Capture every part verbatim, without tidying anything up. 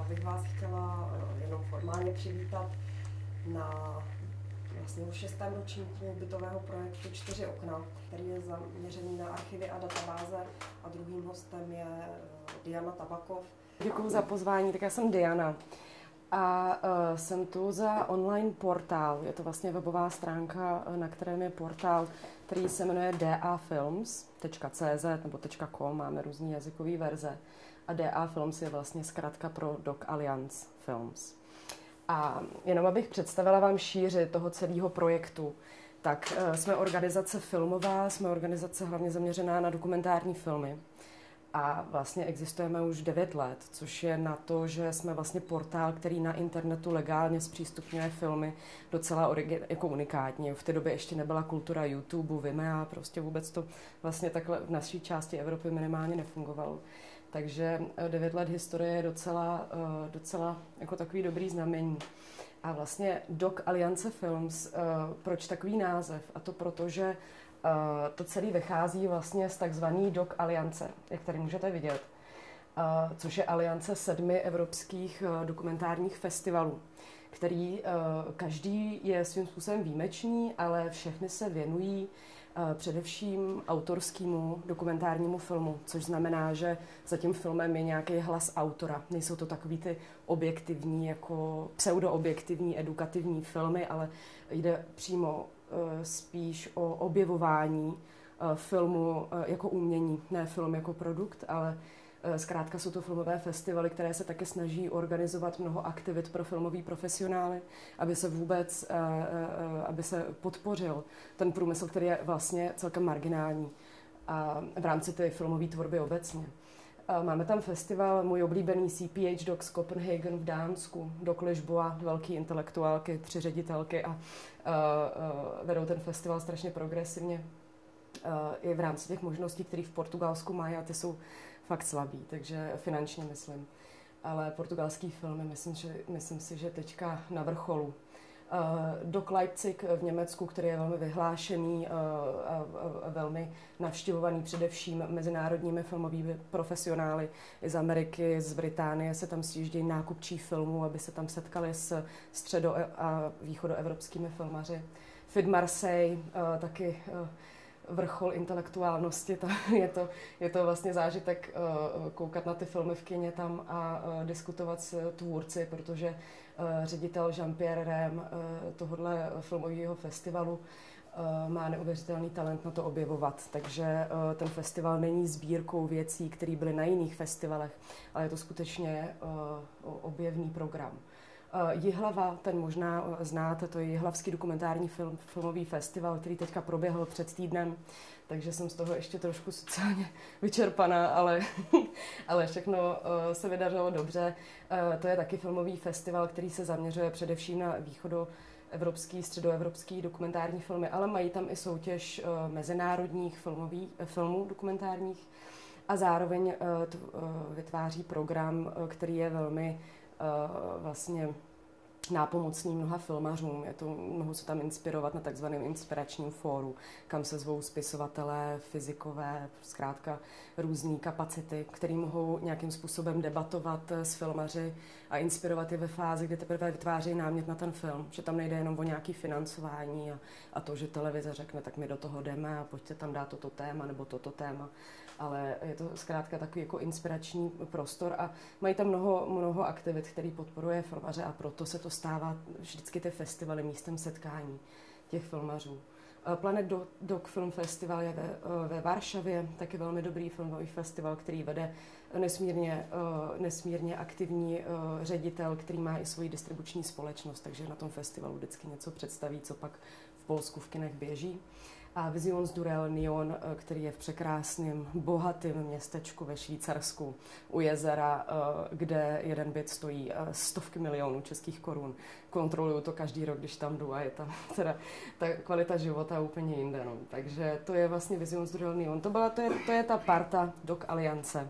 Já bych vás chtěla jenom formálně přivítat na vlastně už šestém ročníku bytového projektu Čtyři okna, který je zaměřený na archivy a databáze, a druhým hostem je Diana Tabakov. Děkuji za pozvání, tak já jsem Diana a uh, jsem tu za online portál. Je to vlastně webová stránka, na kterém je portál, který se jmenuje d a films tečka c z nebo .com, máme různé jazykové verze. A D A Films je vlastně zkratka pro Doc Alliance Films. A jenom abych představila vám šíři toho celého projektu, tak uh, jsme organizace filmová, jsme organizace hlavně zaměřená na dokumentární filmy. A vlastně existujeme už devět let, což je na to, že jsme vlastně portál, který na internetu legálně zpřístupňuje filmy docela origi- jako unikátně. V té době ještě nebyla kultura YouTube, Vimea, prostě vůbec to vlastně takhle v naší části Evropy minimálně nefungovalo. Takže devět let historie je docela, docela jako takový dobrý znamení. A vlastně Doc Alliance Films, proč takový název? A to proto, že to celé vychází vlastně z takzvaný Doc Aliance, jak tady můžete vidět, což je aliance sedmi evropských dokumentárních festivalů, který každý je svým způsobem výjimečný, ale všechny se věnují především autorskému dokumentárnímu filmu, což znamená, že za tím filmem je nějaký hlas autora. Nejsou to takový ty objektivní, jako pseudoobjektivní, edukativní filmy, ale jde přímo spíš o objevování filmu jako umění, ne film jako produkt, ale zkrátka jsou to filmové festivaly, které se také snaží organizovat mnoho aktivit pro filmový profesionály, aby se vůbec, aby se podpořil ten průmysl, který je vlastně celkem marginální a v rámci té filmové tvorby obecně. Máme tam festival, můj oblíbený C P H Docs Copenhagen v Dánsku, Doc Lisboa, velký intelektuálky, tři ředitelky a uh, uh, vedou ten festival strašně progresivně uh, i v rámci těch možností, které v Portugalsku mají, a ty jsou fakt slabý, takže finančně myslím. Ale portugalský filmy, myslím, že, myslím si, že teďka na vrcholu. Uh, Doc Leipzig v Německu, který je velmi vyhlášený uh, a, a velmi navštěvovaný především mezinárodními filmovými profesionály z Ameriky, z Británie, se tam sjíždějí nákupčí filmů, aby se tam setkali s středo- a východoevropskými filmaři. Film Marseille, uh, taky uh, vrchol intelektuálnosti, to, je, to, je to vlastně zážitek uh, koukat na ty filmy v kině tam a uh, diskutovat s tvůrci, protože uh, ředitel Jean-Pierre Rem uh, tohohle filmového festivalu uh, má neuvěřitelný talent na to objevovat. Takže uh, ten festival není sbírkou věcí, které byly na jiných festivalech, ale je to skutečně uh, objevný program. Uh, Jihlava, ten možná uh, znáte, to je Jihlavský dokumentární film, filmový festival, který teďka proběhl před týdnem, takže jsem z toho ještě trošku sociálně vyčerpaná, ale, ale všechno uh, se vydařilo dobře. Uh, to je taky filmový festival, který se zaměřuje především na východoevropský, středoevropský dokumentární filmy, ale mají tam i soutěž uh, mezinárodních filmový, uh, filmů dokumentárních a zároveň uh, t, uh, vytváří program, uh, který je velmi vlastně nápomocný mnoha filmařům. Je to, mohou se tam inspirovat na takzvaném inspiračním fóru, kam se zvou spisovatelé, fyzikové, zkrátka různé kapacity, které mohou nějakým způsobem debatovat s filmaři a inspirovat je ve fázi, kdy teprve vytváří námět na ten film. Že tam nejde jenom o nějaké financování a, a to, že televize řekne, tak my do toho jdeme a pojďte tam dát toto téma nebo toto téma. Ale je to zkrátka takový jako inspirační prostor a mají tam mnoho, mnoho aktivit, který podporuje filmaře, a proto se to stává vždycky ty festivaly místem setkání těch filmařů. Planet Doc Film Festival je ve, ve Varšavě, taky velmi dobrý filmový festival, který vede nesmírně, nesmírně aktivní ředitel, který má i svoji distribuční společnost, takže na tom festivalu vždycky něco představí, co pak v Polsku v kinech běží. A Visions du Réunion, který je v překrásném, bohatém městečku ve Švýcarsku u jezera, kde jeden byt stojí stovky milionů českých korun. Kontroluju to každý rok, když tam jdu, a je tam teda ta kvalita života úplně jinde. No. Takže to je vlastně Visions du Réunion. To, byla, to, je, to je ta parta Doc Alliance.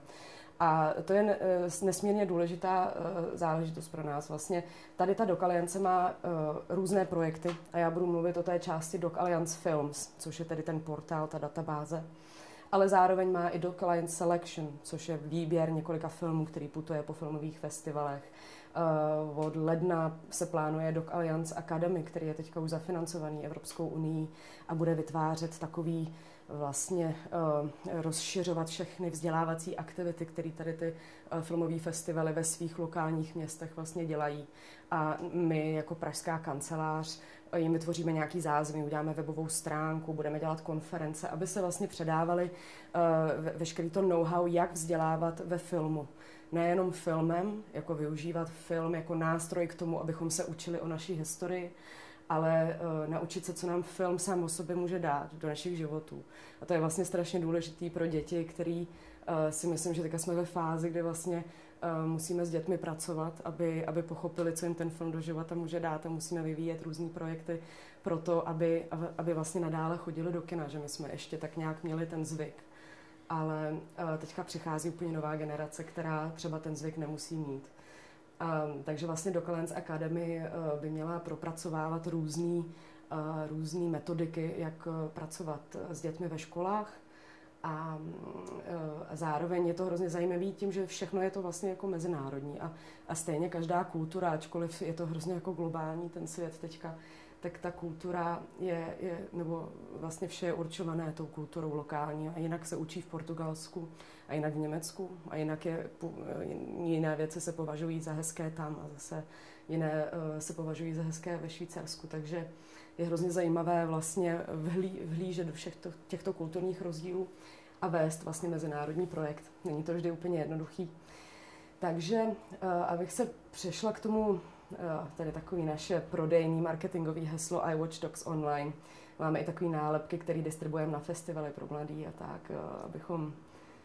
A to je nesmírně důležitá záležitost pro nás. Vlastně tady ta Doc Alliance má různé projekty a já budu mluvit o té části Doc Alliance Films, což je tedy ten portál, ta databáze. ale zároveň má i Doc Alliance Selection, což je výběr několika filmů, který putuje po filmových festivalech. Uh, od ledna se plánuje Doc Alliance Academy, který je teďka už zafinancovaný Evropskou unií a bude vytvářet takový vlastně uh, rozšiřovat všechny vzdělávací aktivity, které tady ty uh, filmové festivaly ve svých lokálních městech vlastně dělají. A my jako pražská kancelář jim vytvoříme nějaký zázemí, uděláme webovou stránku, budeme dělat konference, aby se vlastně předávali uh, veškerý to know-how, jak vzdělávat ve filmu. Nejenom filmem, jako využívat film jako nástroj k tomu, abychom se učili o naší historii, ale uh, naučit se, co nám film sám o sobě může dát do našich životů. A to je vlastně strašně důležitý pro děti, který uh, si myslím, že teďka jsme ve fázi, kdy vlastně uh, musíme s dětmi pracovat, aby, aby pochopili, co jim ten film do života může dát, a musíme vyvíjet různý projekty pro to, aby, aby vlastně nadále chodili do kina, že my jsme ještě tak nějak měli ten zvyk. Ale uh, teďka přichází úplně nová generace, která třeba ten zvyk nemusí mít. Um, takže vlastně Doc Alliance Academy uh, by měla propracovávat různý, uh, různý metodiky, jak uh, pracovat s dětmi ve školách. A uh, zároveň je to hrozně zajímavý tím, že všechno je to vlastně jako mezinárodní. A, a stejně každá kultura, ačkoliv je to hrozně jako globální ten svět teďka, tak ta kultura je, je, nebo vlastně vše je určované tou kulturou lokální. A jinak se učí v Portugalsku, a jinak v Německu, a jinak je, jiné věci se považují za hezké tam a zase jiné uh, se považují za hezké ve Švýcarsku. Takže je hrozně zajímavé vlastně vhlí, vhlížet do všech to, těchto kulturních rozdílů a vést vlastně mezinárodní projekt. Není to vždy úplně jednoduchý. Takže uh, abych se přešla k tomu, tady takový naše prodejní marketingový heslo I Watch Docs Online. Máme i takový nálepky, který distribuujeme na festivaly pro mladý a tak, abychom,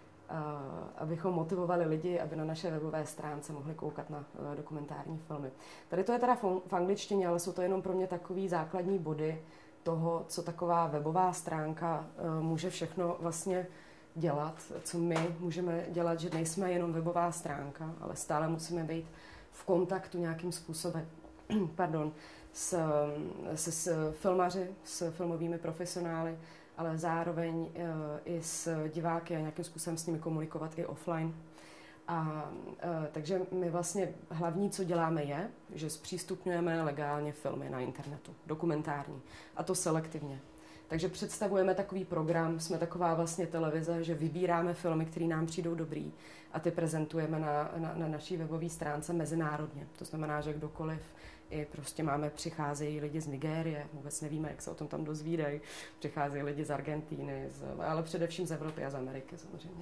abychom motivovali lidi, aby na naše webové stránce mohli koukat na dokumentární filmy. Tady to je teda v angličtině, ale jsou to jenom pro mě takový základní body toho, co taková webová stránka může všechno vlastně dělat, co my můžeme dělat, že nejsme jenom webová stránka, ale stále musíme být v kontaktu nějakým způsobem pardon, s, s, s filmaři, s filmovými profesionály, ale zároveň uh, i s diváky a nějakým způsobem s nimi komunikovat i offline. A, uh, takže my vlastně hlavní, co děláme, je, že zpřístupňujeme legálně filmy na internetu, dokumentární, a to selektivně. Takže představujeme takový program, jsme taková vlastně televize, že vybíráme filmy, které nám přijdou dobrý, a ty prezentujeme na, na, na naší webové stránce mezinárodně. To znamená, že kdokoliv, i prostě máme, přicházejí lidi z Nigérie, vůbec nevíme, jak se o tom tam dozvídají, přicházejí lidi z Argentíny, z, ale především z Evropy a z Ameriky samozřejmě.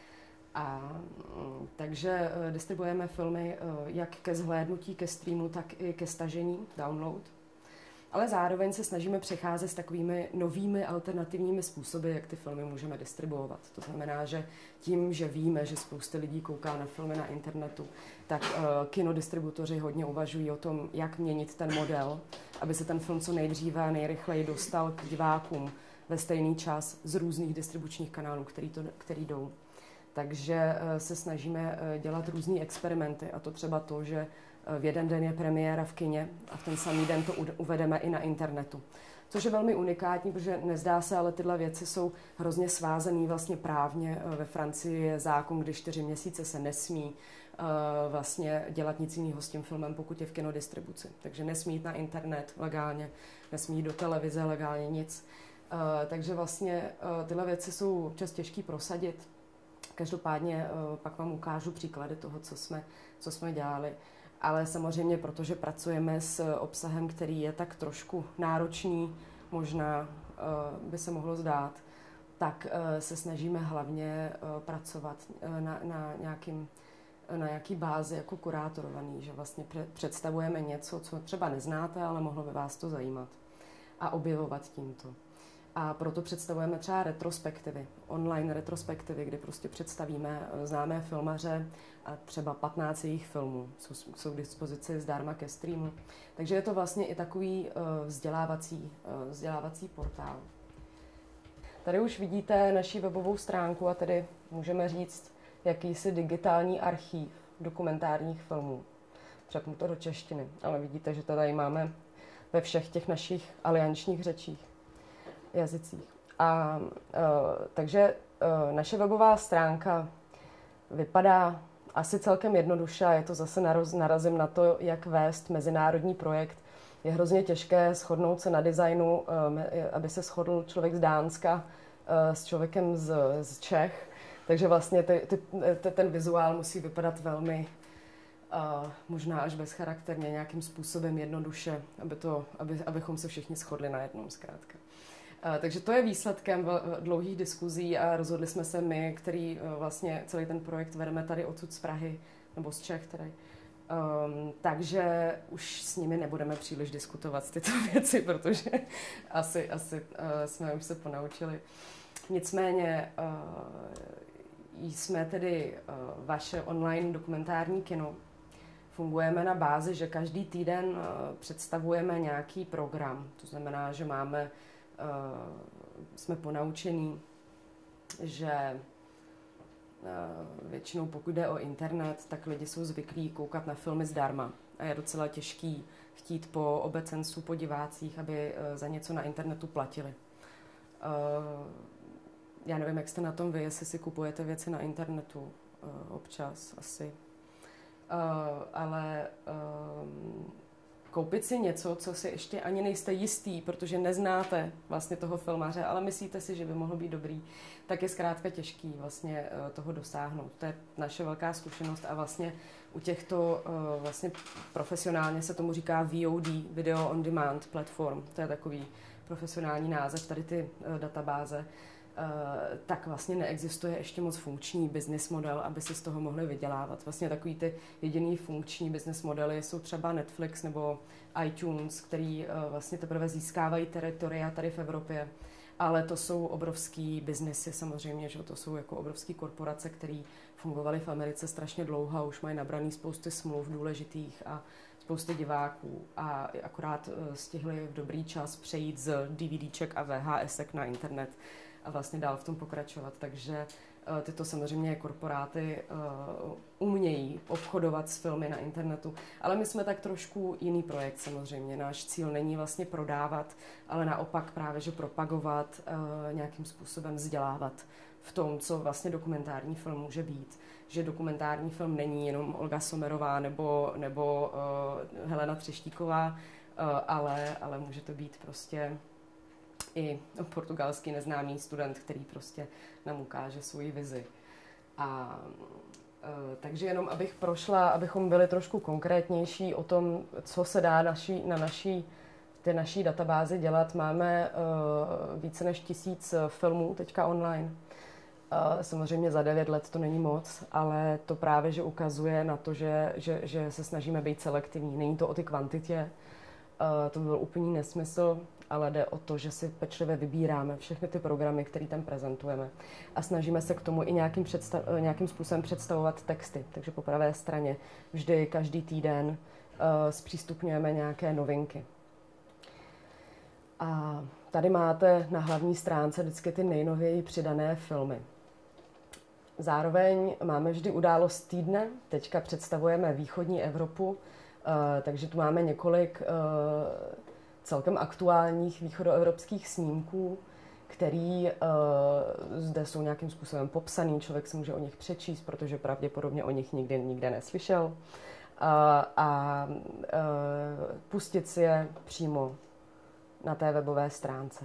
A takže uh, distribuujeme filmy uh, jak ke zhlédnutí, ke streamu, tak i ke stažení, download. Ale zároveň se snažíme přecházet s takovými novými alternativními způsoby, jak ty filmy můžeme distribuovat. To znamená, že tím, že víme, že spousta lidí kouká na filmy na internetu, tak uh, kinodistributoři hodně uvažují o tom, jak měnit ten model, aby se ten film co nejdříve a nejrychleji dostal k divákům ve stejný čas z různých distribučních kanálů, který, to, který jdou. Takže uh, se snažíme uh, dělat různý experimenty, a to třeba to, že v jeden den je premiéra v kině a v ten samý den to uvedeme i na internetu. Což je velmi unikátní, protože nezdá se, ale tyhle věci jsou hrozně svázaný vlastně právně. Ve Francii je zákon, kdy čtyři měsíce se nesmí uh, vlastně dělat nic jiného s tím filmem, pokud je v kinodistribuci. Takže nesmí jít na internet legálně, nesmí jít do televize legálně, nic. Uh, takže vlastně uh, tyhle věci jsou občas těžký prosadit. Každopádně uh, pak vám ukážu příklady toho, co jsme, co jsme dělali. Ale samozřejmě, protože pracujeme s obsahem, který je tak trošku náročný, možná uh, by se mohlo zdát, tak uh, se snažíme hlavně uh, pracovat uh, na, na, nějakým, uh, na nějaký bázi jako kurátorovaný, že vlastně pre- představujeme něco, co třeba neznáte, ale mohlo by vás to zajímat, a objevovat tímto. A proto představujeme třeba retrospektivy, online retrospektivy, kdy prostě představíme známé filmaře a třeba patnáct jejich filmů, jsou, jsou k dispozici zdarma ke streamu. Takže je to vlastně i takový uh, vzdělávací, uh, vzdělávací portál. Tady už vidíte naši webovou stránku a tady můžeme říct jakýsi digitální archív dokumentárních filmů. Přepnu to do češtiny, ale vidíte, že to tady máme ve všech těch našich aliančních řečích, jazycích. A uh, takže naše webová stránka vypadá asi celkem jednoduše, je to zase naroz, narazím na to, jak vést mezinárodní projekt. Je hrozně těžké shodnout se na designu, aby se shodl člověk z Dánska s člověkem z, z Čech. Takže vlastně ty, ty, ty, ten vizuál musí vypadat velmi, uh, možná až bezcharakterně, nějakým způsobem jednoduše, aby to, aby, abychom se všichni shodli na jednom zkrátka. Uh, takže to je výsledkem dlouhých diskuzí a rozhodli jsme se my, který uh, vlastně celý ten projekt vedeme tady odsud z Prahy, nebo z Čech tady. Um, takže už s nimi nebudeme příliš diskutovat tyto věci, protože asi, asi uh, jsme už se ponaučili. Nicméně uh, jsme tedy uh, vaše online dokumentární kino. Fungujeme na bázi, že každý týden uh, představujeme nějaký program. To znamená, že máme, uh, jsme ponaučení, že většinou pokud jde o internet, tak lidi jsou zvyklí koukat na filmy zdarma. A je docela těžký chtít po obecenstvu, po divácích, aby za něco na internetu platili. Já nevím, jak jste na tom vy, jestli si kupujete věci na internetu občas asi. Ale koupit si něco, co si ještě ani nejste jistý, protože neznáte vlastně toho filmaře, ale myslíte si, že by mohl být dobrý, tak je zkrátka těžký vlastně toho dosáhnout. To je naše velká zkušenost a vlastně u těchto vlastně profesionálně se tomu říká V O D, Video on Demand Platform, to je takový profesionální název, tady ty databáze, tak vlastně neexistuje ještě moc funkční business model, aby si z toho mohli vydělávat. Vlastně takový ty jediný funkční business modely jsou třeba Netflix nebo iTunes, který vlastně teprve získávají teritoria tady v Evropě, ale to jsou obrovský biznesy samozřejmě, že to jsou jako obrovský korporace, které fungovaly v Americe strašně dlouho a už mají nabraný spousty smluv důležitých a spousty diváků a akorát stihli v dobrý čas přejít z DVDček a V H Sek na internet a vlastně dál v tom pokračovat. Takže uh, tyto samozřejmě korporáty uh, umějí obchodovat s filmy na internetu, ale my jsme tak trošku jiný projekt samozřejmě. Náš cíl není vlastně prodávat, ale naopak právě, že propagovat, uh, nějakým způsobem vzdělávat v tom, co vlastně dokumentární film může být. Že dokumentární film není jenom Olga Sommerová nebo, nebo uh, Helena Třeštíková, uh, ale, ale může to být prostě i portugalský neznámý student, který prostě nám ukáže svoji vizi. A e, takže jenom abych prošla, abychom byli trošku konkrétnější o tom, co se dá naší, na naší, té naší databázi dělat. Máme e, více než tisíc filmů teďka online. E, samozřejmě za devět let to není moc, ale to právě, že ukazuje na to, že, že, že se snažíme být selektivní. Není to o ty kvantitě, e, to byl úplný nesmysl, ale jde o to, že si pečlivě vybíráme všechny ty programy, které tam prezentujeme a snažíme se k tomu i nějakým, představ, nějakým způsobem představovat texty. Takže po pravé straně vždy, každý týden uh, zpřístupňujeme nějaké novinky. A tady máte na hlavní stránce vždycky ty nejnověji přidané filmy. Zároveň máme vždy událost týdne, teďka představujeme východní Evropu, uh, takže tu máme několik uh, celkem aktuálních východoevropských snímků, který uh, zde jsou nějakým způsobem popsaný, člověk si může o nich přečíst, protože pravděpodobně o nich nikdy nikde neslyšel. Uh, a uh, pustit si je přímo na té webové stránce.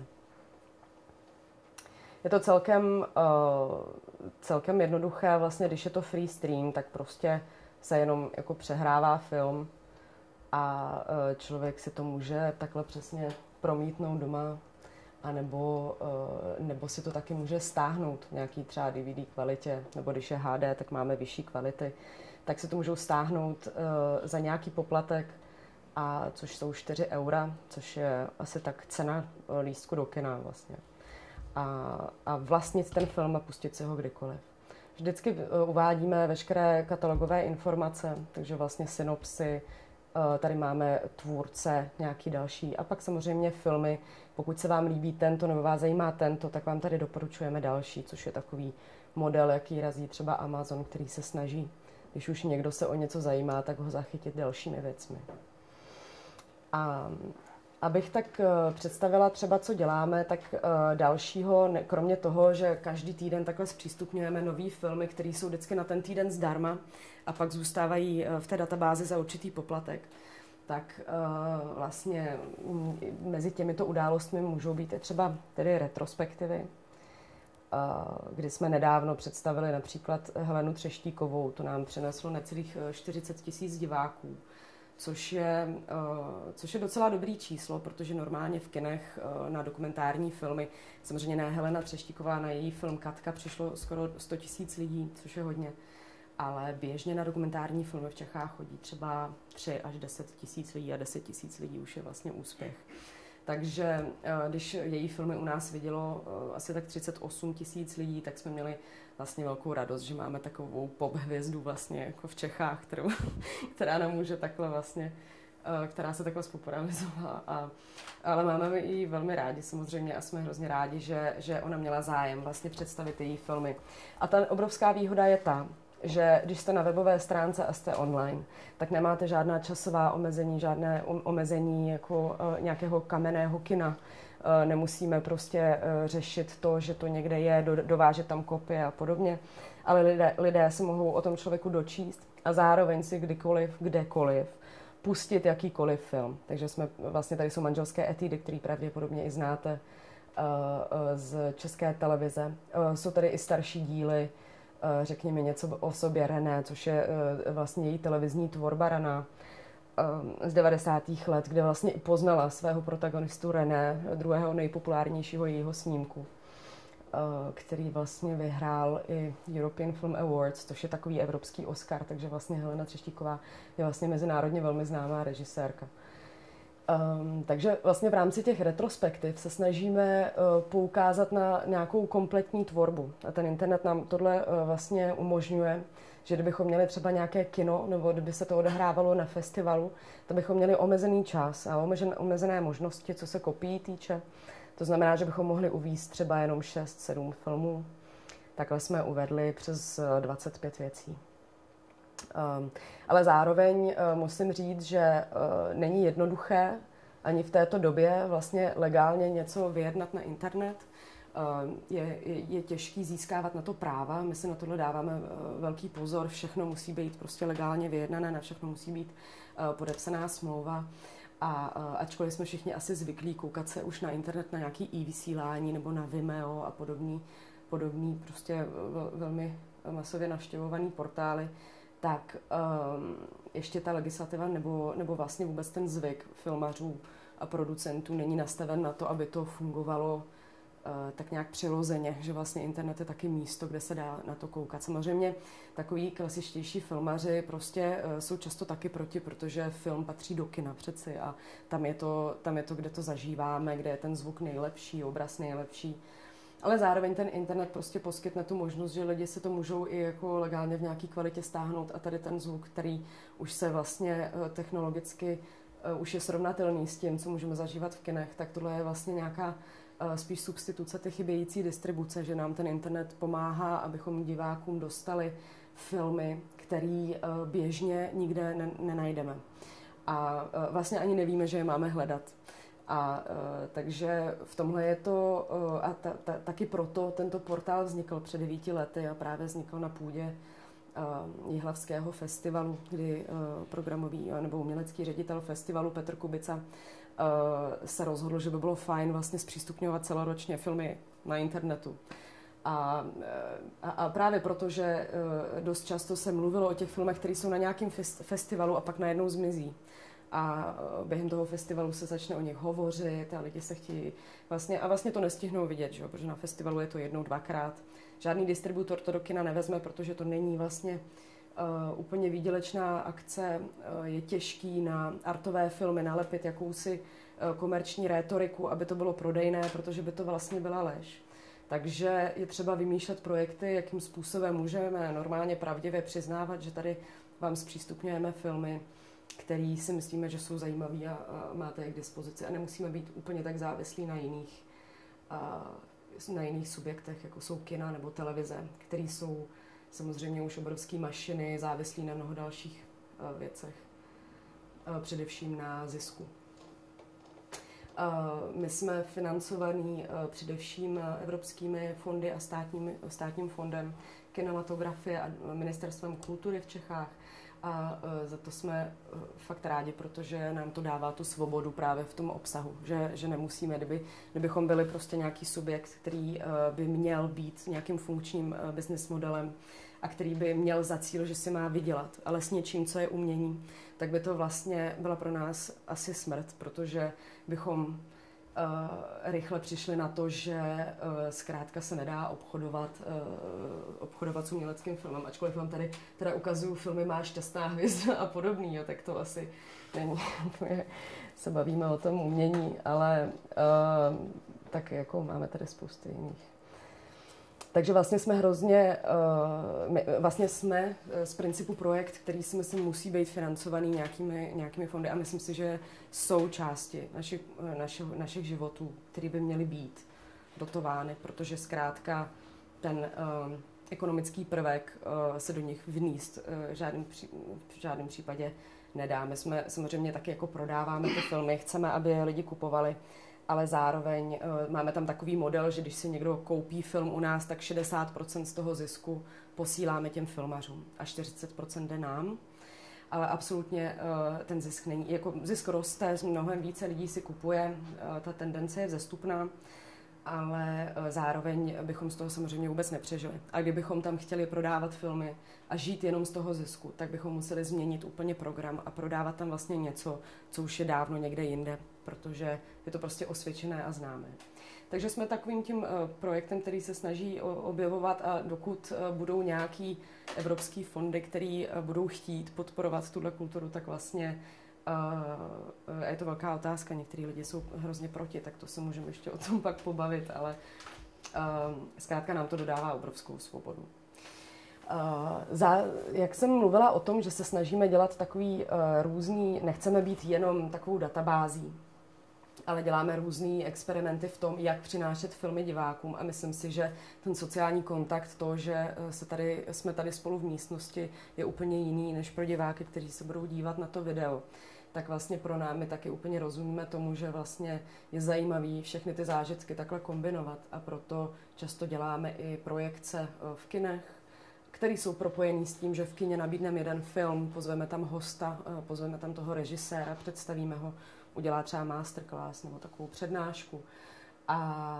Je to celkem, uh, celkem jednoduché, vlastně když je to free stream, tak prostě se jenom jako přehrává film a člověk si to může takhle přesně promítnout doma, anebo, nebo si to taky může stáhnout v nějaký třeba D V D kvalitě, nebo když je H D, tak máme vyšší kvality, tak si to můžou stáhnout za nějaký poplatek, a což jsou čtyři eura, což je asi tak cena lístku do kina vlastně. A, a vlastnit ten film a pustit si ho kdykoliv. Vždycky uvádíme veškeré katalogové informace, takže vlastně synopsy, tady máme tvůrce, nějaký další a pak samozřejmě filmy. Pokud se vám líbí tento nebo vás zajímá tento, tak vám tady doporučujeme další, což je takový model, jaký razí třeba Amazon, který se snaží, když už někdo se o něco zajímá, tak ho zachytit dalšími věcmi. A Abych tak představila třeba, co děláme, tak dalšího, kromě toho, že každý týden takhle zpřístupňujeme nový filmy, které jsou vždycky na ten týden zdarma a pak zůstávají v té databázi za určitý poplatek, tak vlastně mezi těmito událostmi můžou být i třeba tedy retrospektivy, kdy jsme nedávno představili například Helenu Třeštíkovou, to nám přineslo necelých čtyřicet tisíc diváků. Což je, což je docela dobrý číslo, protože normálně v kinech na dokumentární filmy, samozřejmě ne Helena Třeštíková, na její film Katka přišlo skoro sto tisíc lidí, což je hodně, ale běžně na dokumentární filmy v Čechách chodí třeba tři až deset tisíc lidí a deset tisíc lidí už je vlastně úspěch. Takže když její filmy u nás vidělo asi tak třicet osm tisíc lidí, tak jsme měli vlastně velkou radost, že máme takovou pop hvězdu vlastně jako v Čechách, kterou, která nám může takhle vlastně, která se takhle spopularizovala. A, ale máme ji velmi rádi samozřejmě a jsme hrozně rádi, že, že ona měla zájem vlastně představit její filmy. A ta obrovská výhoda je ta, že když jste na webové stránce a jste online, tak nemáte žádná časová omezení, žádné omezení jako uh, nějakého kamenného kina. Uh, nemusíme prostě uh, řešit to, že to někde je, do, dovážet tam kopie a podobně, ale lidé, lidé se mohou o tom člověku dočíst a zároveň si kdykoliv, kdekoliv pustit jakýkoliv film. Takže jsme, vlastně tady jsou manželské etudy, které pravděpodobně i znáte uh, uh, z České televize. Uh, jsou tady i starší díly, řekni mi něco o sobě, René, což je vlastně její televizní tvorba raná z devadesátých let, kde vlastně i poznala svého protagonistu René, druhého nejpopulárnějšího jejího snímku, který vlastně vyhrál i European Film Awards, což je takový evropský Oscar, takže vlastně Helena Třeštíková je vlastně mezinárodně velmi známá režisérka. Um, takže vlastně v rámci těch retrospektiv se snažíme uh, poukázat na nějakou kompletní tvorbu. A ten internet nám tohle uh, vlastně umožňuje, že kdybychom měli třeba nějaké kino, nebo kdyby se to odehrávalo na festivalu, to bychom měli omezený čas a omezen, omezené možnosti, co se kopií týče. To znamená, že bychom mohli uvést třeba jenom šest sedm filmů. Takhle jsme uvedli přes dvacet pět věcí. Um, ale zároveň uh, musím říct, že uh, není jednoduché ani v této době vlastně legálně něco vyjednat na internet. Uh, je, je, je těžký získávat na to práva, my si na tohle dáváme uh, velký pozor, všechno musí být prostě legálně vyjednané, na všechno musí být uh, podepsaná smlouva. A uh, ačkoliv jsme všichni asi zvyklí koukat se už na internet na nějaký i-vysílání nebo na Vimeo a podobný, podobný prostě vel, velmi masově navštěvovaný portály, tak um, ještě ta legislativa nebo, nebo vlastně vůbec ten zvyk filmařů a producentů není nastaven na to, aby to fungovalo uh, tak nějak přirozeně, že vlastně internet je taky místo, kde se dá na to koukat. Samozřejmě takový klasičtější filmaři prostě uh, jsou často taky proti, protože film patří do kina přeci a tam je to, tam je to, kde to zažíváme, kde je ten zvuk nejlepší, obraz nejlepší. Ale zároveň ten internet prostě poskytne tu možnost, že lidi si to můžou i jako legálně v nějaké kvalitě stáhnout a tady ten zvuk, který už se vlastně technologicky už je srovnatelný s tím, co můžeme zažívat v kinech, tak tohle je vlastně nějaká spíš substituce té chybějící distribuce, že nám ten internet pomáhá, abychom divákům dostali filmy, které běžně nikde nenajdeme. A vlastně ani nevíme, že je máme hledat. A uh, takže v tomhle je to, uh, a ta, ta, taky proto tento portál vznikl před devíti lety a právě vznikl na půdě uh, Jihlavského festivalu, kdy uh, programový nebo umělecký ředitel festivalu Petr Kubica uh, se rozhodl, že by bylo fajn vlastně zpřístupňovat celoročně filmy na internetu. A, a, a právě proto, že uh, dost často se mluvilo o těch filmech, které jsou na nějakém fest, festivalu a pak najednou zmizí. A během toho festivalu se začne o nich hovořit a lidi se chtějí vlastně, a vlastně to nestihnou vidět, že? Protože na festivalu je to jednou, dvakrát. Žádný distributor to do kina nevezme, protože to není vlastně uh, úplně výdělečná akce. Uh, je těžký na artové filmy nalepit jakousi uh, komerční rétoriku, aby to bylo prodejné, protože by to vlastně byla lež. Takže je třeba vymýšlet projekty, jakým způsobem můžeme normálně pravdivě přiznávat, že tady vám zpřístupňujeme filmy, který si myslíme, že jsou zajímavý a, a máte je k dispozici. A nemusíme být úplně tak závislí na jiných, a, na jiných subjektech, jako jsou kina nebo televize, které jsou samozřejmě už obrovské mašiny, závislí na mnoho dalších a, věcech, a, především na zisku. My jsme financovaní především evropskými fondy a státním, státním fondem kinematografie a ministerstvem kultury v Čechách. A za to jsme fakt rádi, protože nám to dává tu svobodu právě v tom obsahu, že, že nemusíme, kdyby, kdybychom byli prostě nějaký subjekt, který by měl být nějakým funkčním business modelem a který by měl za cíl, že si má vydělat, ale s něčím, co je umění, tak by to vlastně byla pro nás asi smrt, protože bychom uh, rychle přišli na to, že uh, zkrátka se nedá obchodovat, uh, obchodovat s uměleckým filmem, ačkoliv vám tady teda ukazuju filmy Má šťastná hvězda a podobný, jo, tak to asi není, se bavíme o tom umění, ale uh, tak jako máme tady spousty jiných. Takže vlastně jsme hrozně, my vlastně jsme z principu projekt, který si myslím musí být financovaný nějakými, nějakými fondy a myslím si, že jsou části našich, našich, našich životů, které by měly být dotovány, protože zkrátka ten uh, ekonomický prvek uh, se do nich vníst uh, v, žádným, v žádném případě nedá. My jsme samozřejmě taky jako prodáváme ty filmy, chceme, aby je lidi kupovali, ale zároveň uh, máme tam takový model, že když si někdo koupí film u nás, tak šedesát procent z toho zisku posíláme těm filmařům a čtyřicet procent jde nám. Ale absolutně uh, ten zisk není. Jako zisk roste, mnohem více lidí si kupuje, uh, ta tendence je vzestupná, ale uh, zároveň bychom z toho samozřejmě vůbec nepřežili. A kdybychom tam chtěli prodávat filmy a žít jenom z toho zisku, tak bychom museli změnit úplně program a prodávat tam vlastně něco, co už je dávno někde jinde, protože je to prostě osvědčené a známé. Takže jsme takovým tím uh, projektem, který se snaží o, objevovat a dokud uh, budou nějaký evropský fondy, který uh, budou chtít podporovat tuhle kulturu, tak vlastně uh, je to velká otázka. Některý lidi jsou hrozně proti, tak to se můžeme ještě o tom pak pobavit, ale uh, zkrátka nám to dodává obrovskou svobodu. Uh, za, jak jsem mluvila o tom, že se snažíme dělat takový uh, různý, nechceme být jenom takovou databází, ale děláme různý experimenty v tom, jak přinášet filmy divákům a myslím si, že ten sociální kontakt, to, že se tady, jsme tady spolu v místnosti, je úplně jiný než pro diváky, kteří se budou dívat na to video. Tak vlastně pro námi taky úplně rozumíme tomu, že vlastně je zajímavý všechny ty zážitky takhle kombinovat a proto často děláme i projekce v kinech, které jsou propojený s tím, že v kině nabídneme jeden film, pozveme tam hosta, pozveme tam toho režiséra, představíme ho, udělá třeba masterclass nebo takovou přednášku. A,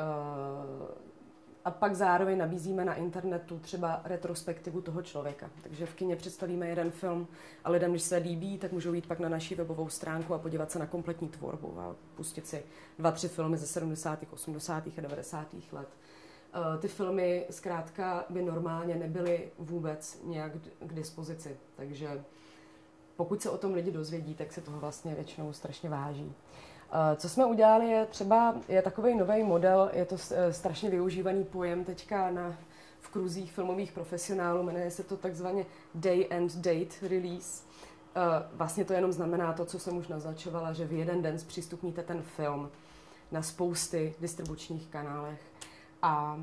a pak zároveň nabízíme na internetu třeba retrospektivu toho člověka. Takže v kině představíme jeden film a lidem, když se líbí, tak můžou jít pak na naši webovou stránku a podívat se na kompletní tvorbu a pustit si dva, tři filmy ze sedmdesátých, osmdesátých a devadesátých let. Ty filmy zkrátka by normálně nebyly vůbec nějak k dispozici, takže pokud se o tom lidi dozvědí, tak se toho vlastně většinou strašně váží. Co jsme udělali je třeba, je takový nový model, je to strašně využívaný pojem teďka na, v kruzích filmových profesionálů, jmenuje se to takzvaně Day and Date Release. Vlastně to jenom znamená to, co jsem už naznačovala, že v jeden den zpřístupníte ten film na spousty distribučních kanálech. A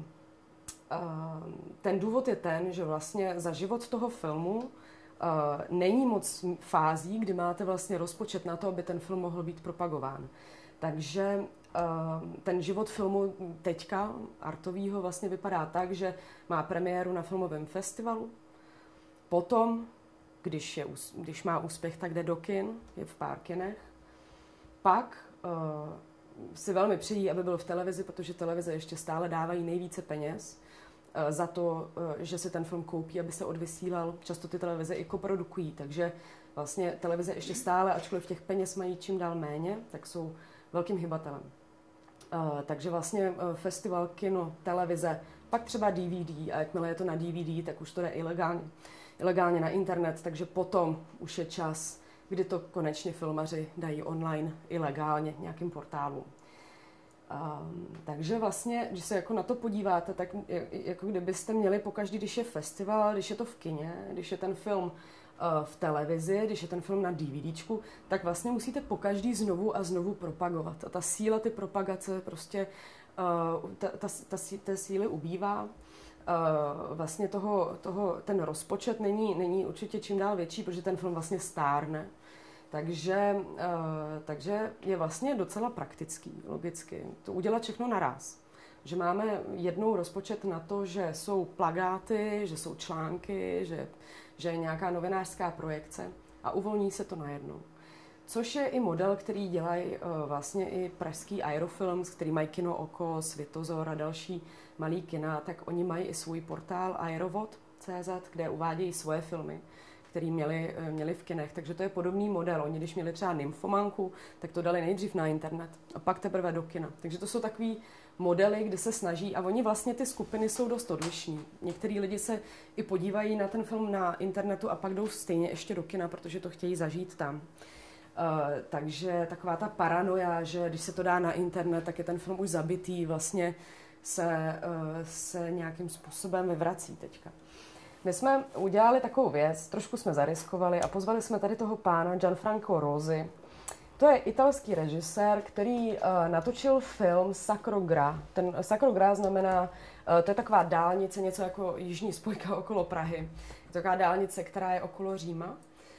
ten důvod je ten, že vlastně za život toho filmu Uh, není moc fází, kdy máte vlastně rozpočet na to, aby ten film mohl být propagován. Takže uh, ten život filmu teďka, artovýho, vlastně vypadá tak, že má premiéru na filmovém festivalu, potom, když, je, když má úspěch, tak jde do kin, je v pár kinech, pak uh, si velmi přejí, aby byl v televizi, protože televize ještě stále dávají nejvíce peněz za to, že si ten film koupí, aby se odvysílal. Často ty televize i koprodukují, takže vlastně televize ještě stále, ačkoliv těch peněz mají čím dál méně, tak jsou velkým hybatelem. Takže vlastně festival, kino, televize, pak třeba D V D a jakmile je to na D V D, tak už to jde ilegálně, ilegálně na internet, takže potom už je čas, kdy to konečně filmaři dají online ilegálně nějakým portálům. Um, takže vlastně, když se jako na to podíváte, tak jako kdybyste měli pokaždý, když je festival, když je to v kině, když je ten film uh, v televizi, když je ten film na DVDčku, tak vlastně musíte pokaždý znovu a znovu propagovat. A ta síla ty propagace prostě, uh, ta, ta, ta, ta síly ubývá. Uh, vlastně toho, toho, ten rozpočet není, není určitě čím dál větší, protože ten film vlastně stárne. Takže, uh, takže je vlastně docela praktický, logicky, to udělat všechno naraz. Že máme jednou rozpočet na to, že jsou plakáty, že jsou články, že, že je nějaká novinářská projekce a uvolní se to najednou. Což je i model, který dělají uh, vlastně i pražský Aerofilms, který mají Kino Oko, Světozor a další malý kina, tak oni mají i svůj portál aerovod tečka cé zet, kde uvádějí svoje filmy, které měli, měli v kinech. Takže to je podobný model. Oni, když měli třeba Nymfomanku, tak to dali nejdřív na internet a pak teprve do kina. Takže to jsou takový modely, kde se snaží a oni vlastně ty skupiny jsou dost odlišní. Některý lidi se i podívají na ten film na internetu a pak jdou stejně ještě do kina, protože to chtějí zažít tam. Uh, takže taková ta paranoja, že když se to dá na internet, tak je ten film už zabitý, vlastně se, uh, se nějakým způsobem vyvrací teďka. My jsme udělali takovou věc, trošku jsme zariskovali a pozvali jsme tady toho pána Gianfranco Rosi. To je italský režisér, který uh, natočil film Sacro Gra. Ten Sacro Gra znamená, uh, to je taková dálnice, něco jako jižní spojka okolo Prahy. Je to taková dálnice, která je okolo Říma.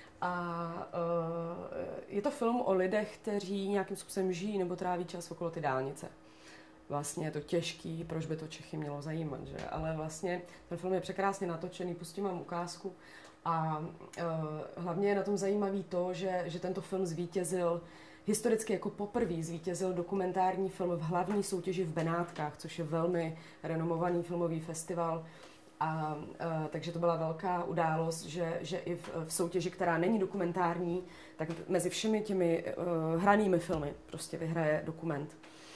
A uh, je to film o lidech, kteří nějakým způsobem žijí nebo tráví čas okolo ty dálnice. Vlastně je to těžký, proč by to Čechy mělo zajímat, že? Ale vlastně ten film je překrásně natočený, pustím vám ukázku. A uh, hlavně je na tom zajímavý to, že, že tento film zvítězil, historicky jako poprvé zvítězil dokumentární film v hlavní soutěži v Benátkách, což je velmi renomovaný filmový festival. A, uh, takže to byla velká událost, že, že i v, v soutěži, která není dokumentární, tak mezi všemi těmi uh, hranými filmy prostě vyhraje dokument.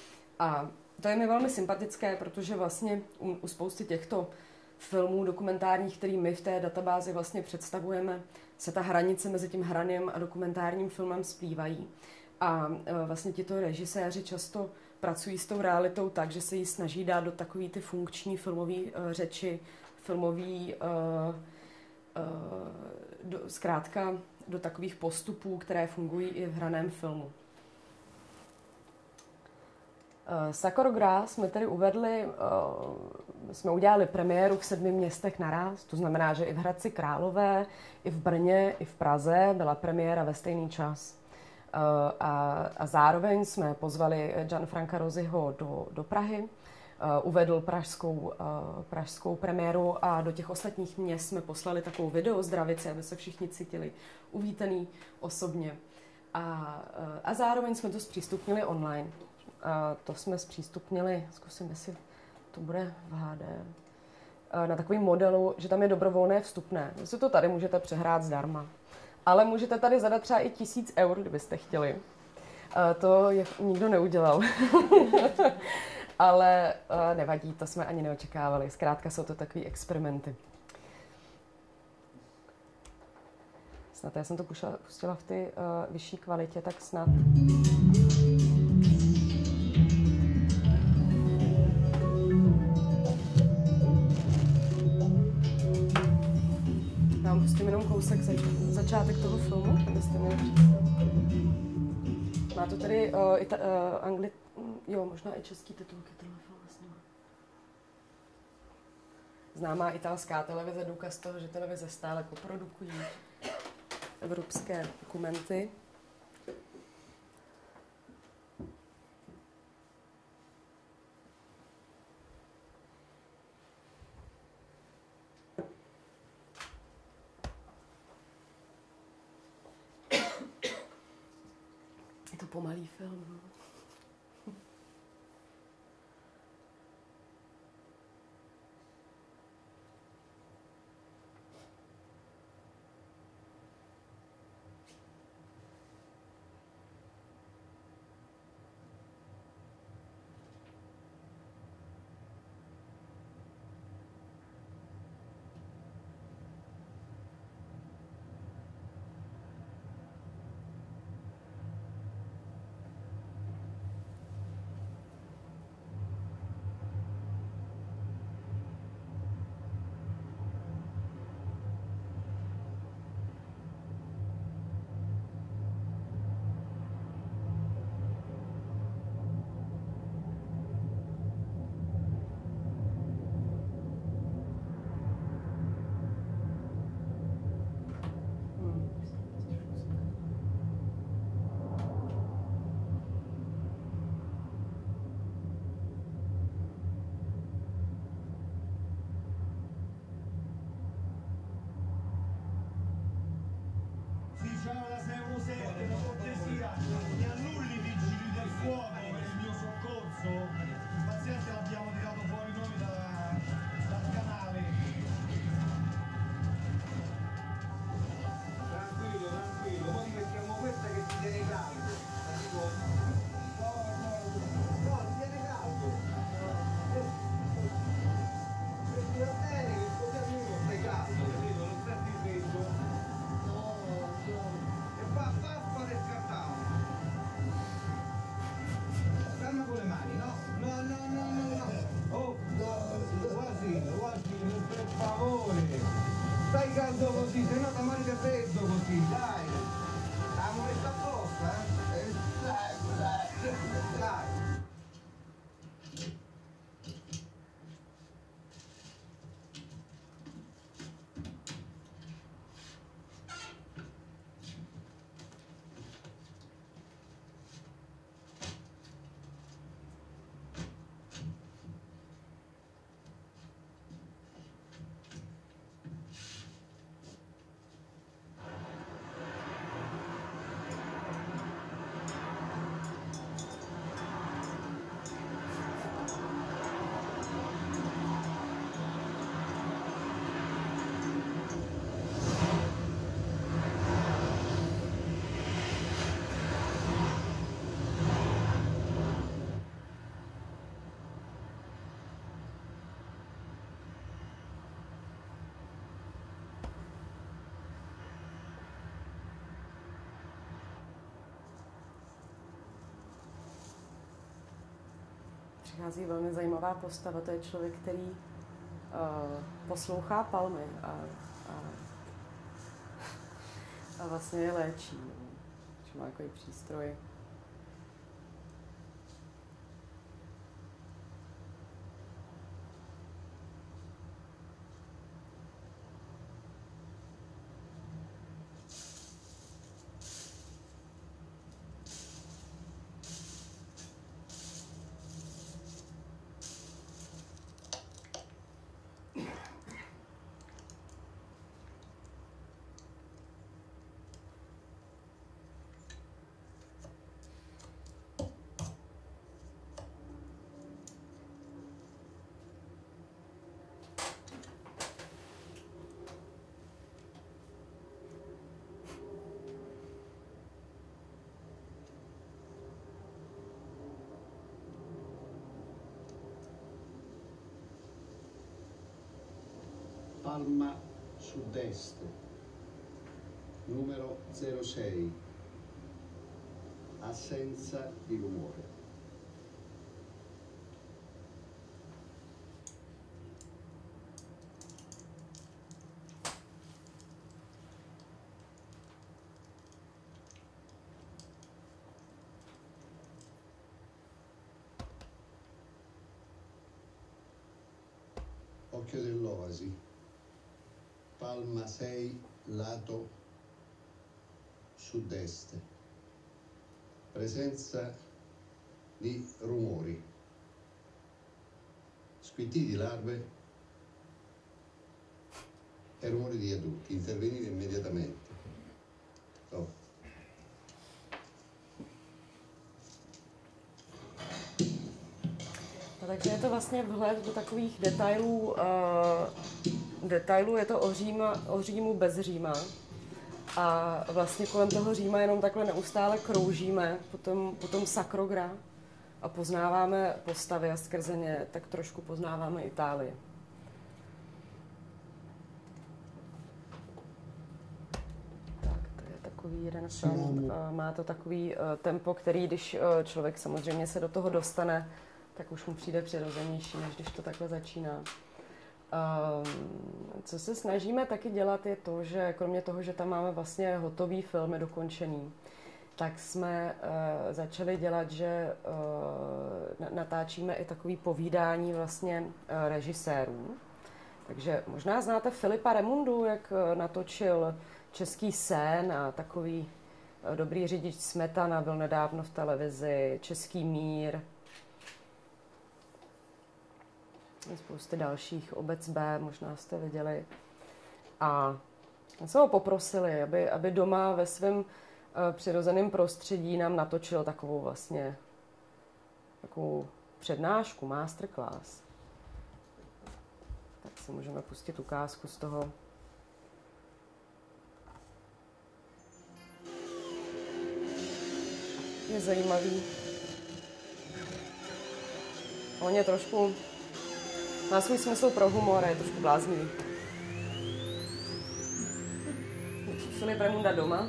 A to je mi velmi sympatické, protože vlastně u, u spousty těchto filmů dokumentárních, který my v té databázi vlastně představujeme, se ta hranice mezi tím hraným a dokumentárním filmem splývají. A e, vlastně tito režiséři často pracují s tou realitou tak, že se ji snaží dát do takové ty funkční filmové e, řeči, filmový, e, e, do, zkrátka do takových postupů, které fungují i v hraném filmu. Sacro Gra jsme tedy uvedli, jsme udělali premiéru v sedmi městech naraz, to znamená, že i v Hradci Králové, i v Brně, i v Praze byla premiéra ve stejný čas. A, a zároveň jsme pozvali Gianfranca Rosiho do, do Prahy, uvedl pražskou, pražskou premiéru a do těch ostatních měst jsme poslali takovou video zdravici, aby se všichni cítili uvítaný osobně. A, a zároveň jsme to zpřístupnili online. A to jsme zpřístupnili, zkusím, jestli to bude v há dé, na takovém modelu, že tam je dobrovolné vstupné. Vy si to tady můžete přehrát zdarma. Ale můžete tady zadat třeba i tisíc eur, kdybyste chtěli. A to je, nikdo neudělal. Ale nevadí, to jsme ani neočekávali. Zkrátka jsou to takové experimenty. Snad já jsem to pustila v ty uh, vyšší kvalitě, tak snad... Já vám pustím jenom kousek zač začátek toho filmu, abyste měli představu. Má to tady uh, ita- uh, angli... jo, možná i český titulky tenhle film vlastně. Známá italská televize, důkaz toho, že televize stále koprodukují evropské dokumenty. Je to pomalý film. No. freddo così, dai. Stiamo messo apposta, eh? Eh, Dai, dai, dai. Přichází velmi zajímavá postava, to je člověk, který uh, poslouchá palmy a, a, a vlastně je léčí, že má takový přístroj. Palma sud-est, numero zero sei, assenza di rumore. Occhio dell'Oasi. Palma sei, lato sud-est. Presenza di rumori. Squittì di larve e rumori di adulti. Intervenire immediatamente. Oh. No, takže je to vlastně vhled do takových detailů. Uh, detailů je to o, Říma, o Římu bez Říma. A vlastně kolem toho Říma jenom takhle neustále kroužíme, potom, potom sakrogra a poznáváme postavy a skrze ně tak trošku poznáváme Itálii. Tak, to je takový jeden film. Má to takový uh, tempo, který, když uh, člověk samozřejmě se do toho dostane, tak už mu přijde přirozenější, než když to takhle začíná. Um, co se snažíme taky dělat je to, že kromě toho, že tam máme vlastně hotový filmy dokončený, tak jsme uh, začali dělat, že uh, natáčíme i takový povídání vlastně uh, režisérů. Takže možná znáte Filipa Remundu, jak uh, natočil Český sen a takový uh, Dobrý řidič Smetana byl nedávno v televizi, Český mír, spousty dalších, Obec B, možná jste viděli. A jsme ho poprosili, aby, aby doma ve svém uh, přirozeném prostředí nám natočil takovou vlastně takovou přednášku, masterclass. Tak si můžeme pustit ukázku z toho. Je zajímavý. On je trošku má svůj smysl pro humor, je trošku bláznivý. Filip Remunda doma.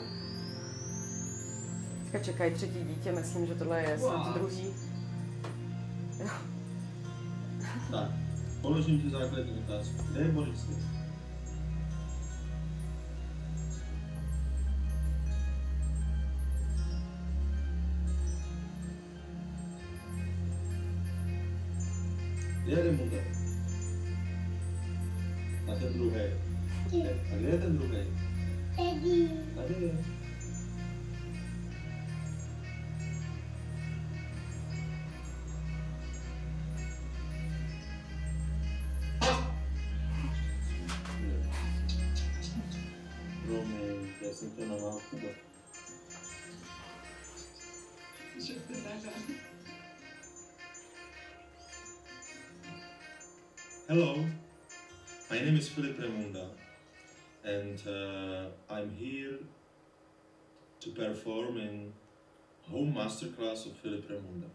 Teďka čekají třetí dítě, myslím, že tohle je snad druhý. Jo. Tak, položím ti základní otázku. Kde je Boris? Kde je Remunda? A ten druhý. A kde je ten druhý? Tady. Tady je. Promiň, já jsem to namál Kuba. Hello, my name is Filip Remunda, and uh, I'm here to perform in Home Masterclass of Filip Remunda.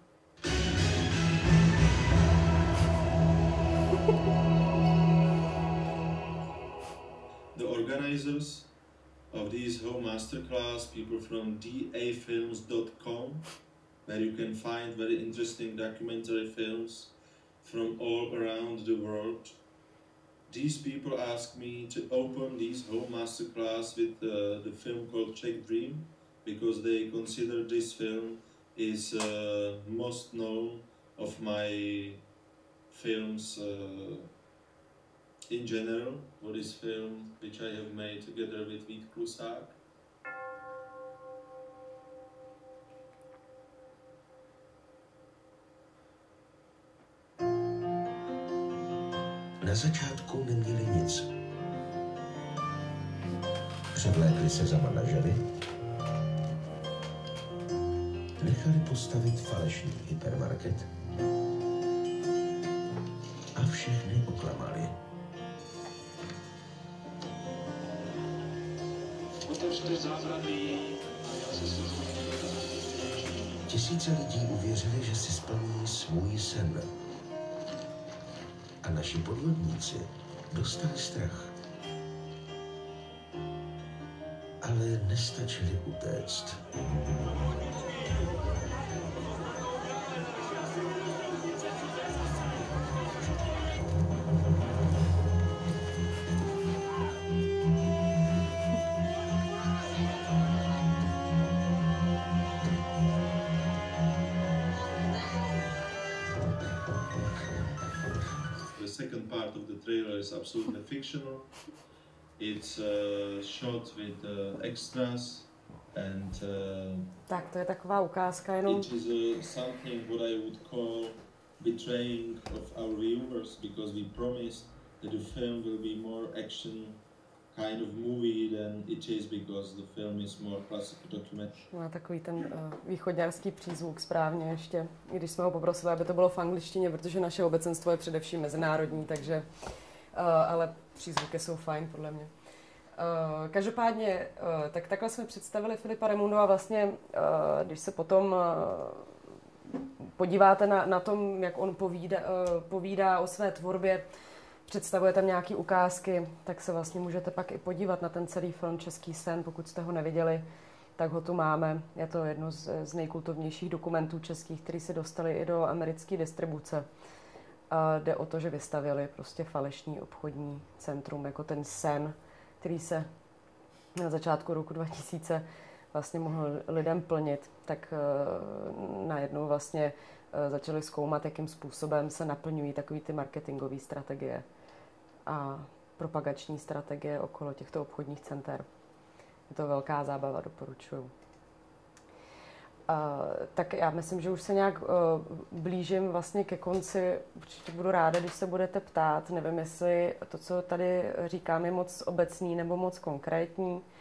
The organizers of this Home Masterclass, people from d a films dot com, where you can find very interesting documentary films from all around the world. These people asked me to open this Home Masterclass with uh, the film called Czech Dream, because they consider this film is uh, most known of my films uh, in general, for this film which I have made together with Vít Klusák. Na začátku neměli nic. Převlékli se za manažery, nechali postavit falešný hypermarket a všechny oklamali. Tisíce lidí uvěřili, že si splní svůj sen. A naši podvodníci dostali strach. Ale nestačili utéct. The second part of the trailer is absolutely fictional. It's uh, shot with uh, extras and uh, Tak to je taková ukázka jenom. it is uh, something what I would call betraying of our viewers, because we promised that the film will be more action kind of movie than it is, because the film is more classical documentary. Má takový ten uh, východňarský přízvuk správně ještě, i když jsme ho poprosili, aby to bylo v angličtině, protože naše obecenstvo je především mezinárodní, takže, uh, ale přízvuky jsou fajn podle mě. Uh, každopádně, uh, tak takhle jsme představili Filipa Remunda a vlastně, uh, když se potom uh, podíváte na, na tom, jak on povídá, uh, povídá o své tvorbě, představuje tam nějaké ukázky, tak se vlastně můžete pak i podívat na ten celý film Český sen, pokud jste ho neviděli, tak ho tu máme. Je to jedno z, z nejkultovnějších dokumentů českých, který se dostali i do americké distribuce. A jde o to, že vystavili prostě falešný obchodní centrum, jako ten sen, který se na začátku roku dva tisíce vlastně mohl lidem plnit, tak uh, najednou vlastně uh, začali zkoumat, jakým způsobem se naplňují takový ty marketingové strategie a propagační strategie okolo těchto obchodních center. Je to velká zábava, doporučuju. Uh, tak já myslím, že už se nějak uh, blížím vlastně ke konci. Určitě budu ráda, když se budete ptát. Nevím, jestli to, co tady říkám, je moc obecný nebo moc konkrétní. Uh,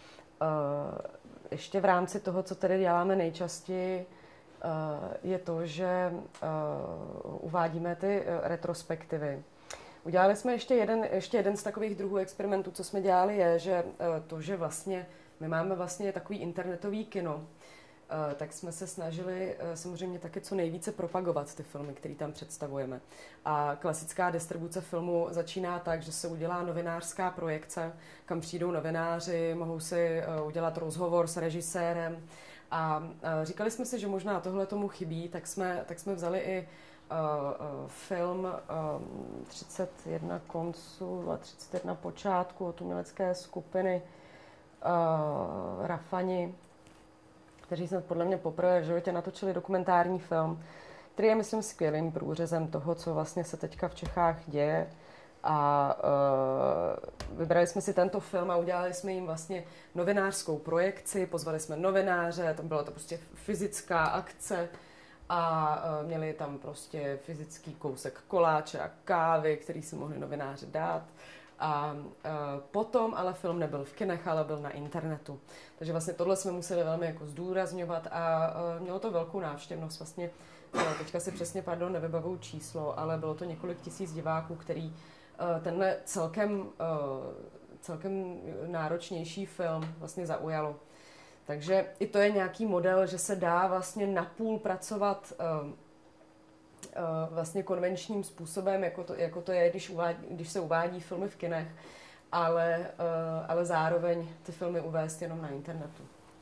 ještě v rámci toho, co tady děláme nejčastěji, uh, je to, že uh, uvádíme ty uh, retrospektivy. Udělali jsme ještě jeden, ještě jeden z takových druhů experimentů, co jsme dělali, je, že to, že vlastně my máme vlastně takový internetový kino, tak jsme se snažili samozřejmě taky co nejvíce propagovat ty filmy, které tam představujeme. A klasická distribuce filmu začíná tak, že se udělá novinářská projekce, kam přijdou novináři, mohou si udělat rozhovor s režisérem. A říkali jsme si, že možná tohle tomu chybí, tak jsme, tak jsme vzali i Uh, uh, film uh, třicet jedna konců a třicet jedna počátku od umělecké skupiny uh, Rafani, kteří snad podle mě poprvé v životě natočili dokumentární film, který je, myslím, skvělým průřezem toho, co vlastně se teďka v Čechách děje. A uh, vybrali jsme si tento film a udělali jsme jim vlastně novinářskou projekci, pozvali jsme novináře, tam byla to prostě fyzická akce a uh, měli tam prostě fyzický kousek koláče a kávy, který si mohli novináři dát. A uh, potom ale film nebyl v kinech, ale byl na internetu. Takže vlastně tohle jsme museli velmi jako zdůrazňovat a uh, mělo to velkou návštěvnost. Vlastně uh, teďka si přesně, pardon, nevybavuju číslo, ale bylo to několik tisíc diváků, který uh, tenhle celkem, uh, celkem náročnější film vlastně zaujalo. Takže i to je nějaký model, že se dá vlastně napůl pracovat uh, vlastně konvenčním způsobem, jako to, jako to je, když, uvádí, když se uvádí filmy v kinech, ale, ale zároveň ty filmy uvést jenom na internetu.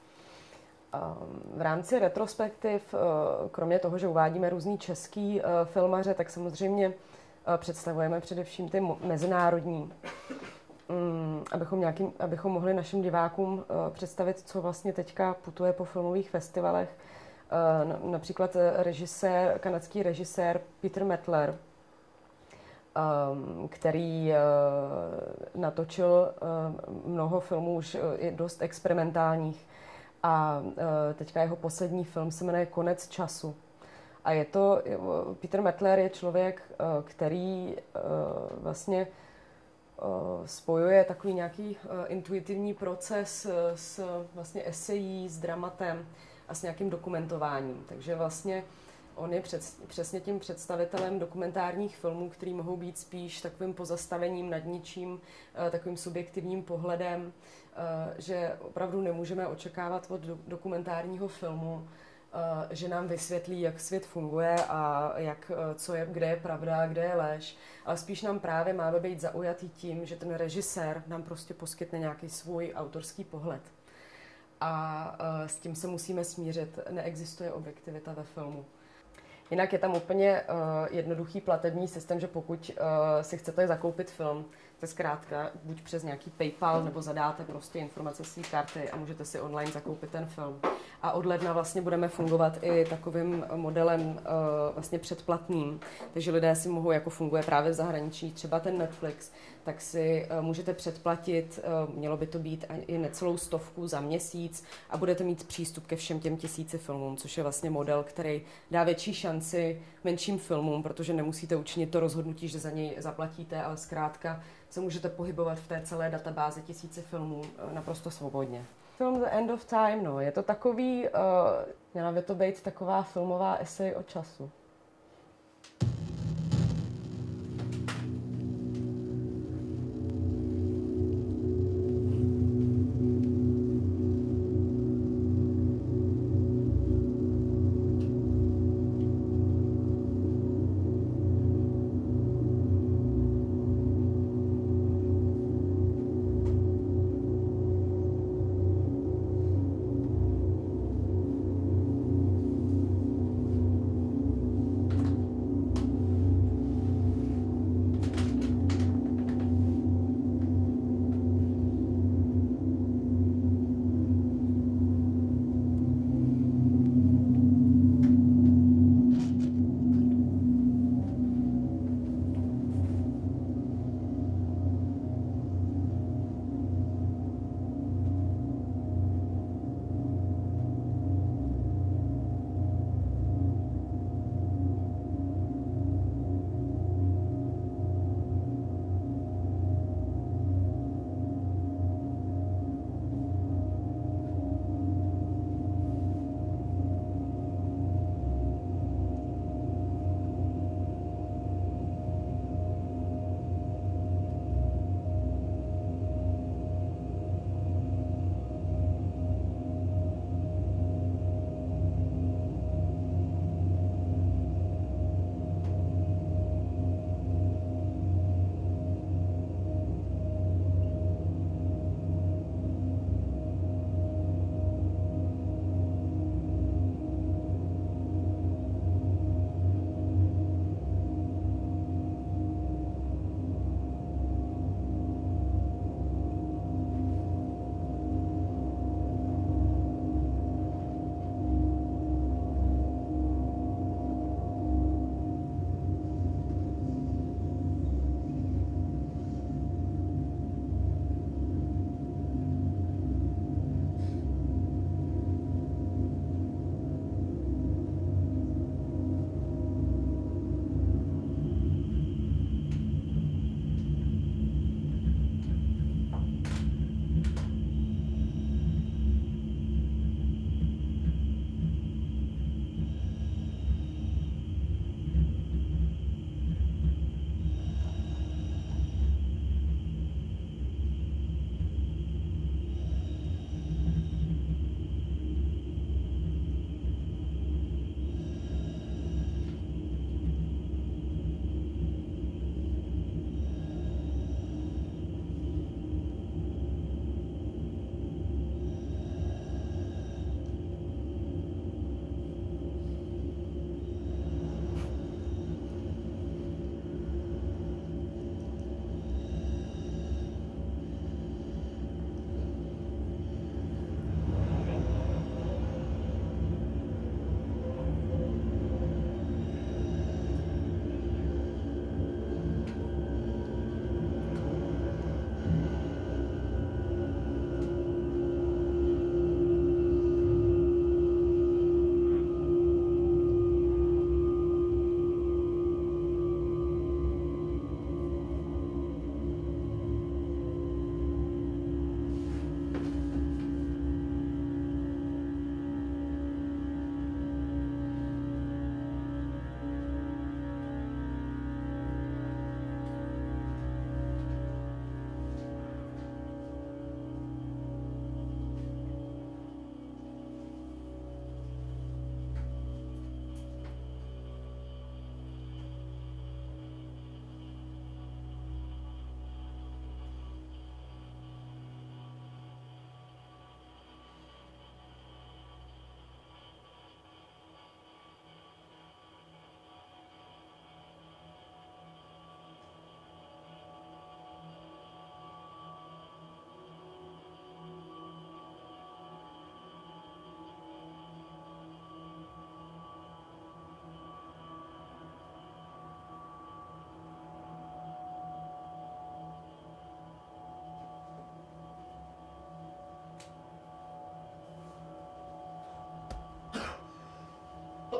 V rámci retrospektiv, kromě toho, že uvádíme různý český filmaře, tak samozřejmě představujeme především ty mezinárodní, abychom, nějakým, abychom mohli našim divákům představit, co vlastně teďka putuje po filmových festivalech. Například režisér, kanadský režisér Peter Mettler, který natočil mnoho filmů už dost experimentálních a teďka jeho poslední film se jmenuje Konec času. A je to, Peter Mettler je člověk, který vlastně spojuje takový nějaký intuitivní proces s vlastně esejí, s dramatem a s nějakým dokumentováním. Takže vlastně on je před, přesně tím představitelem dokumentárních filmů, který mohou být spíš takovým pozastavením nad ničím, takovým subjektivním pohledem, že opravdu nemůžeme očekávat od dokumentárního filmu, že nám vysvětlí, jak svět funguje a jak, co je, kde je pravda, kde je lež, ale spíš nám právě máme být zaujatý tím, že ten režisér nám prostě poskytne nějaký svůj autorský pohled. A s tím se musíme smířit. Neexistuje objektivita ve filmu. Jinak je tam úplně uh, jednoduchý platební systém, že pokud uh, si chcete zakoupit film, to je zkrátka buď přes nějaký PayPal, nebo zadáte prostě informace své karty a můžete si online zakoupit ten film. A od ledna vlastně budeme fungovat i takovým modelem uh, vlastně předplatným. Takže lidé si mohou, jako funguje právě v zahraničí, třeba ten Netflix, tak si uh, můžete předplatit, uh, mělo by to být i necelou stovku za měsíc a budete mít přístup ke všem těm tisíci filmům, což je vlastně model, který dá větší šanci menším filmům, protože nemusíte učinit to rozhodnutí, že za něj zaplatíte, ale zkrátka se můžete pohybovat v té celé databázi tisíci filmů uh, naprosto svobodně. Film The End of Time, no, je to takový, uh, měla by to být taková filmová esej o času.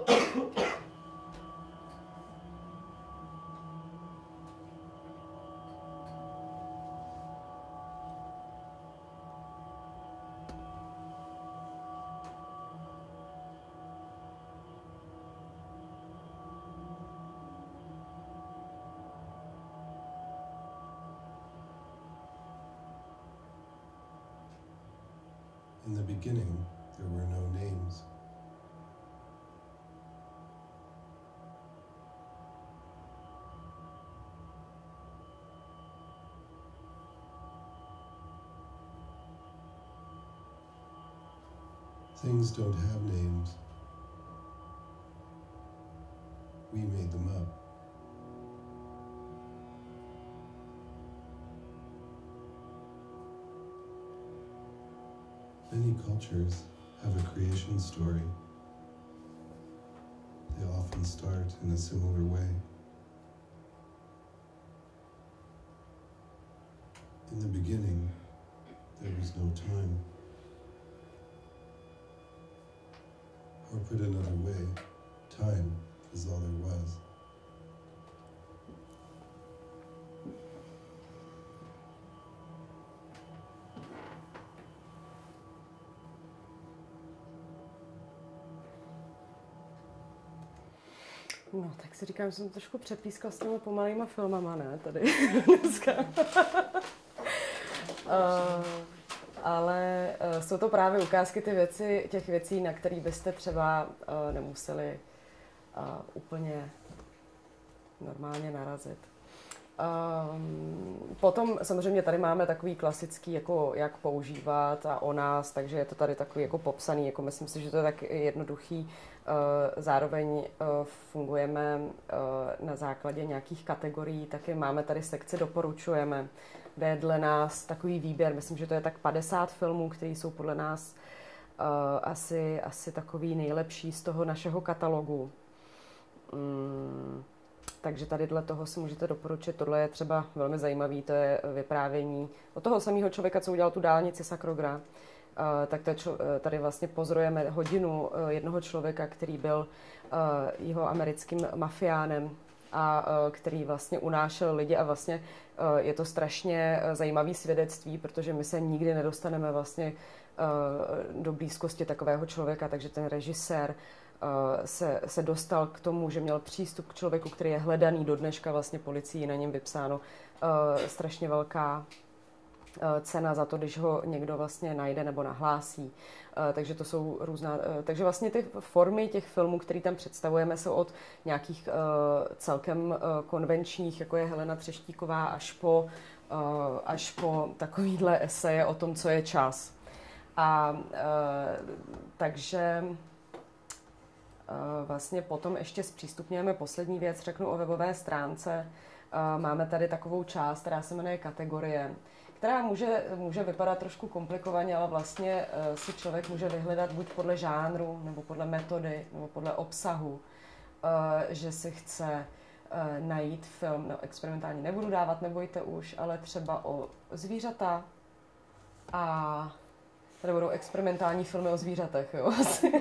In the beginning, there were no names. Things don't have names. We made them up. Many cultures have a creation story. They often start in a similar way. In the beginning, there was no time. Or put another way, time is all there was. No, tak si říkám, že jsem trošku přepískla s těmi pomalýma filmama, ne, tady dneska. uh, ale uh, jsou to právě ukázky ty věci, těch věcí, na které byste třeba uh, nemuseli uh, úplně normálně narazit. Um, potom samozřejmě tady máme takový klasický, jako jak používat a o nás, takže je to tady takový jako popsaný, jako myslím si, že to je tak jednoduchý. Uh, zároveň uh, fungujeme uh, na základě nějakých kategorií, taky máme tady sekci doporučujeme, kde je dle nás takový výběr, myslím, že to je tak padesát filmů, které jsou podle nás uh, asi, asi takový nejlepší z toho našeho katalogu. Um, Takže tady dle toho si můžete doporučit. Tohle je třeba velmi zajímavý, to je vyprávění od toho samého člověka, co udělal tu dálnici Sakrogra. Uh, tak to je člo, tady vlastně pozorujeme hodinu uh, jednoho člověka, který byl uh, jeho americkým mafiánem a uh, který vlastně unášel lidi a vlastně uh, je to strašně uh, zajímavý svědectví, protože my se nikdy nedostaneme vlastně uh, do blízkosti takového člověka, takže ten režisér Se, se dostal k tomu, že měl přístup k člověku, který je hledaný do dneška vlastně policií, na něm vypsáno uh, strašně velká uh, cena za to, když ho někdo vlastně najde nebo nahlásí. Uh, takže to jsou různá, uh, takže vlastně ty formy těch filmů, které tam představujeme, jsou od nějakých uh, celkem uh, konvenčních, jako je Helena Třeštíková, až po, uh, až po takovýhle eseje o tom, co je čas. A uh, takže vlastně potom ještě zpřístupňujeme poslední věc, řeknu o webové stránce. Máme tady takovou část, která se jmenuje kategorie, která může, může vypadat trošku komplikovaně, ale vlastně si člověk může vyhledat buď podle žánru, nebo podle metody, nebo podle obsahu, že si chce najít film, no experimentálně nebudu dávat, nebojte už, ale třeba o zvířata a tady budou experimentální filmy o zvířatech, jo.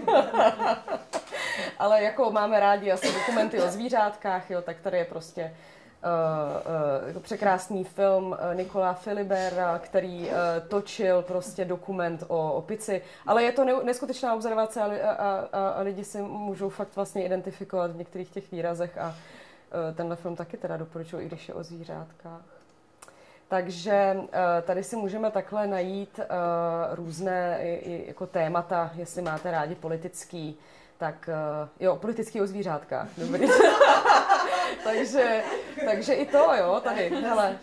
Ale jako máme rádi asi dokumenty o zvířátkách, jo, tak tady je prostě uh, uh, překrásný film uh, Nicola Filibera, který uh, točil prostě dokument o opici, ale je to ne- neskutečná observace a, a, a, a lidi si můžou fakt vlastně identifikovat v některých těch výrazech a uh, tenhle film taky teda doporučuji, i když je o zvířátkách. Takže uh, tady si můžeme takhle najít uh, různé i, i, jako témata, jestli máte rádi politický, tak uh, jo, politický o zvířátkách, dobrý. takže, takže i to, jo, tady, hele.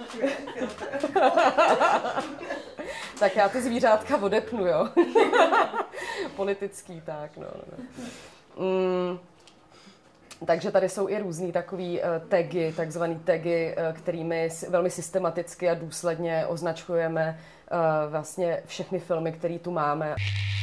Tak já ty zvířátka odepnu, jo. Politický, tak, no. no. Mm. Takže tady jsou i různý takový uh, tagy, takzvaný tagy, uh, kterými velmi systematicky a důsledně označujeme uh, vlastně všechny filmy, které tu máme.